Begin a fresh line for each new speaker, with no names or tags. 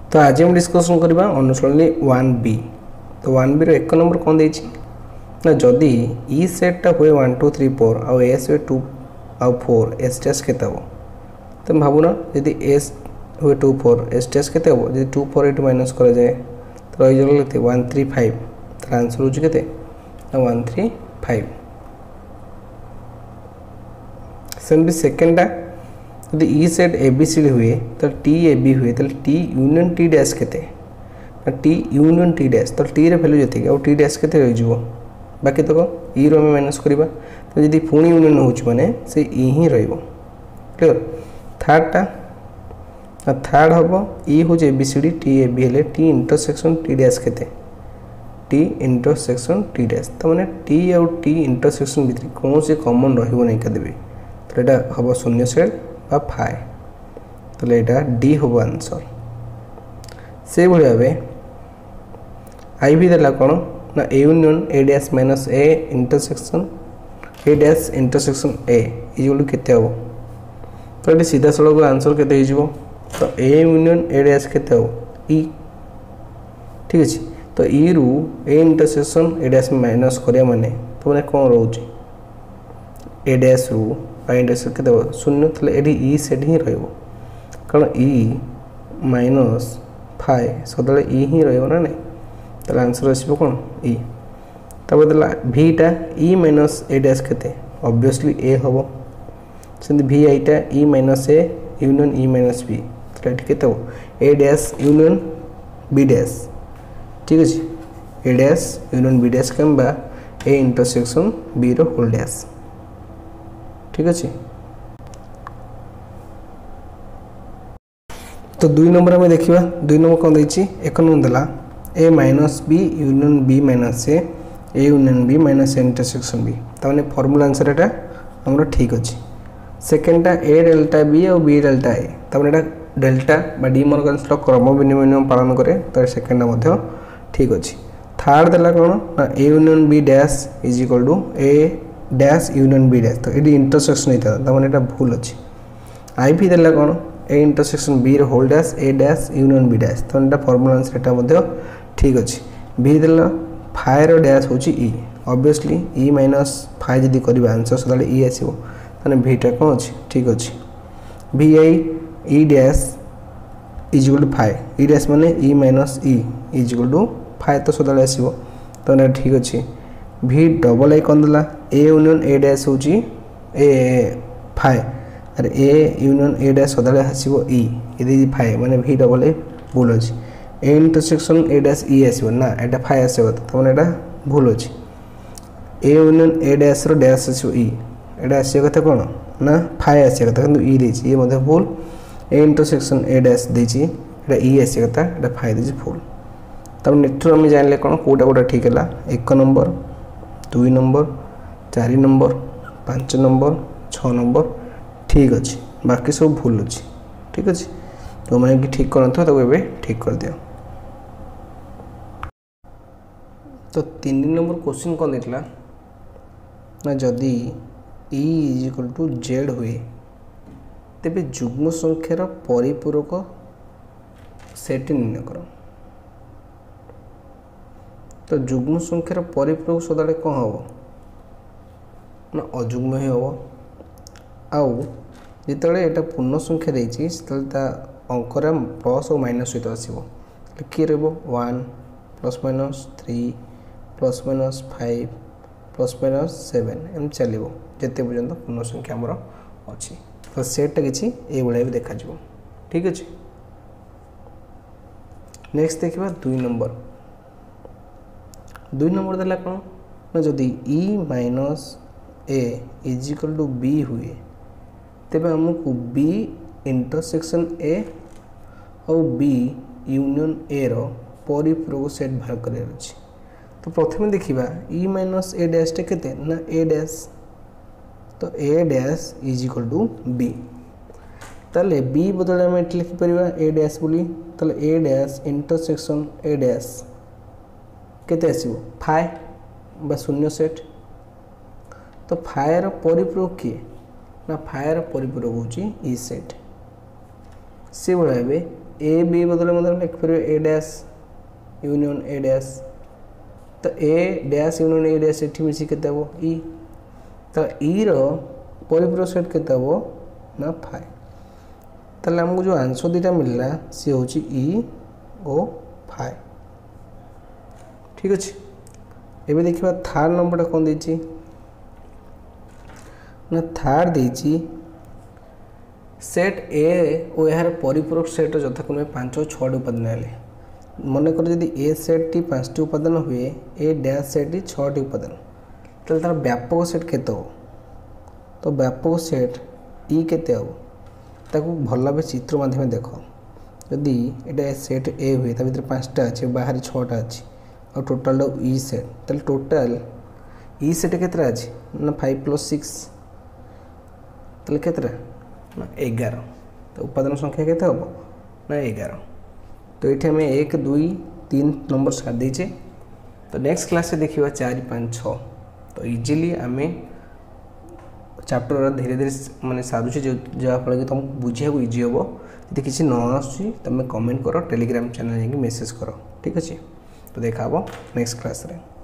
तो आज हम डिस्कसन करबा अनुसरणी 1b। तो 1b रो एक नंबर कोन देछि ना जदी ई सेट टा होय 1 2 3 4 आ एस होय 2 आ 4 एस टेस्ट केते हो तो भाबुना यदि एस होय 2 4 एस टेस्ट केते हो यदि 2 4 8 माइनस करे जाए तो रहि जले केते 1 3 5 तो आंसर हो केते 1 3 5। सेम भी सेकंड टा यदि ई सेट एबीसीडी हुए तो टी एबी हुए तो टी यूनियन टी डैश केते टी यूनियन टी डैश तो टी रे वैल्यू जति और टी डैश केते रहि जिवो बाकी तक ई रो में माइनस करबा तो यदि पुणी यूनियन होछ माने से ई ही रहइबो क्लियर। थर्ड हबो ई हो जे एबीसीडी टी एबी हेले टी इंटरसेक्शन टी डैश केते टी इंटरसेक्शन टी डैश तो माने टी और टी इंटरसेक्शन भितर कोन से कॉमन रहिबो नै का देबे तो एटा हबो शून्य सेट बा फाइ तो एटा डी होबो आंसर। से भली भाबे आई भी देला कोन ना A union A dash minus A intersection A dash intersection A equal केते हो तो एटी सीधा सळग आंसर केते हिजबो तो ए यूनियन ए डैश केते हो ई ठीक अछि तो ई रु A intersection A dash minus करिया माने तो माने कोन रहउची ए डैश रु आई इंटरसेक्शन केते हो शून्य तले एडी ई सेट ही रहइबो कारण ई माइनस फाइ सदले ई ही रहइबो ना नै तले आंसर आसीबो कोन ई तब देला v टा e माइनस a डैश केते ऑब्वियसली a होबो सेंद v आई टा e minus a union e minus b तो एठी केते हो a dash union b dash ठीक अछि a dash union b dash केमबा a इंटरसेक्शन b रो होल डैश ठीक अछि। तो 2 नंबर में देखिबा 2 नंबर कोन दैछि एक नंबर देला a minus b union b minus a union b minus a intersection b त माने फार्मूला आंसर एटा हमरो ठीक अछि। सेकंड टा a डेल्टा b और b डेल्टा a त माने एटा डेल्टा बा डी मॉर्गन्स लो क्रम विनिमय नियम पालन करे तो सेकंड टा मध्ये ठीक अछि। थर्ड देला कोन ना a union b dash is equal to a dash union b dash तो एडी इंटरसेक्शन हेता त माने एटा भूल अछि। आई भी देला कोन a इंटरसेक्शन b रो whole dash a dash union b dash तो एटा फार्मूला आंसर एटा मध्ये ठीक अछि। b देला फाइ रो डैश होची e obviously e minus phi जदी करबा आंसर सदाले e आसीबो माने v टा कोन अछि ठीक अछि। vi e dash is equal to phi e dash माने e minus e is equal to phi तो सदाले आसीबो तो ना ठीक अछि। v डबल आई कोन देला a यूनियन a डैश होची a फाइ अरे a यूनियन a डैश सदाले आसीबो e यदि फाइ माने v डबल आई भूल अछि a intersection a dash e आसीबो ना एटा फाइ आसीबो त माने एटा भूल अछि a यूनियन a डैश रो डैश आसीबो e एटा आसीबो कथा कोन ना फाइ आसीबो कथा किंतु e देछि ए मध्ये भूल a इंटरसेक्शन a डैश देछि एटा e आसीबो कथा एटा फाइ देछि भूल तब नेक्स्ट हम जानले कोन कोटा कोटा ठीक हला 1 number 2 number 4 number 5 number 6 number ठीक अछि बाकी सब भूल अछि ठीक अछि तो माने कि ठीक करन तो एबे ठीक कर दियो। तो 3 नंबर क्वेश्चन कोन देतला ना जदी e is equal to z हुए तेबे जुग्म संख्यार परिपूरक सेट निर्णय करो तो जुग्म संख्यार परिपूरक सदाले कोन हबो ना अजुग्म ही हबो आउ जेतले एटा पूर्ण संख्या देछि तले ता अंकरा प्लस और माइनस सहित आसीबो कि रहबो 1 plus minus 3 plus minus 5 plus minus 7 एम चलिबो जते पर्यंत पूर्ण संख्या हमर अछि तो सेट किछि ए बळे भी देखा जिवो ठीक अछि। नेक्स्ट देखिबा 2 नंबर देला कोन ना जदी e minus a is equal to b हुए तेबे हमकु b इंटरसेक्शन a और b यूनियन a रो परिपूरक सेट बाहर करे अछि तो प्रथमे देखिबा e माइनस a डैश टे केते ना a डैश तो a dash is equal to b तले b बदले में लिखि परिबा a डैश बोली तले a dash intersection a dash केते आसीबो फाइ बा शून्य सेट तो फाइ रो परिपूरक के ना फाइ रो परिपूरक होची e सेट से भाबे ए बी बदले मतलब लिखिपर A dash union A dash तो A dash union A dash एठी मिसी केते हबो ई तो ई रो परिपूरक सेट केते हबो ना 5 ताले हमको जो आंसर दीटा मिलला सी होची ई ओ 5 ठीक अछि। एबे देखिबा थर्ड नंबरटा कोन देछि ना थर्ड देछि सेट ए ओ यार परिपूरक सेट यथाक्रमे 5 और 6 उपादान हेले मन कर जदि ए सेट टी 5 उपादान हुए ए डैश सेट टी 6 उपादान तो तार व्यापक सेट केते हो तो व्यापक सेट ई केते हो ताकू भल भाव चित्र माध्यम देख जदि एटा सेट ए हुए ता भीतर 5टा अच्छे बाहर 6टा अच्छी और टोटाल ई सेट ताले टोटाल ई सेट केतरा अच्छी ना 5 + 6 ताले केतरा ना 11 तो उपादान संख्या केते हो ना 11 तो ये आम 1 2 3 नंबर सार देचे तो नेक्स्ट क्लास से देखिए 4 5 6 तो इजिली आम चैप्टर धीरे धीरे माने सारूचे जहाँफल कि तुमको बुझा इजी हम यदि किसी न आसूँ तुम कमेंट कर टेलीग्राम चैनल जाकि मेसेज कर ठीक अच्छे तो देखा नेक्स्ट क्लास रे।